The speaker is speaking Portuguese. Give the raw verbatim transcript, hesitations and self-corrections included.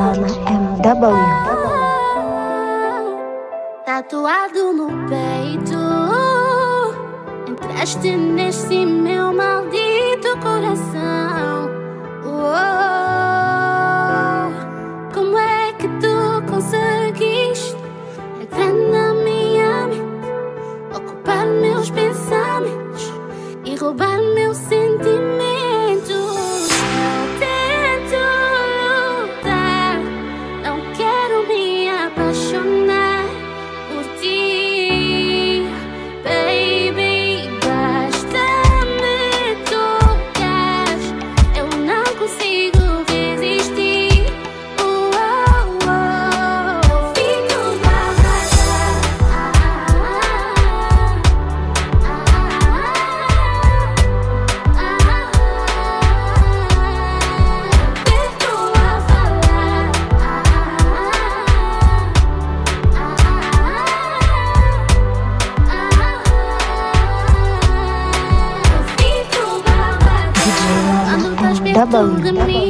Ana M W. Tatuado no peito, entraste nesse meu maldito coração. Oh, como é que tu conseguiste entrar na minha mente, ocupar meus pensamentos e roubar meu sentimento? Eu tento lutar, não quero me apaixonar por ti, baby. Basta-me tocar, eu não consigo resistir. Oh, oh, oh. Eu fico babada. Perco a falar. Eu fico babada. D J Quando estás Ana perto M de W. mim,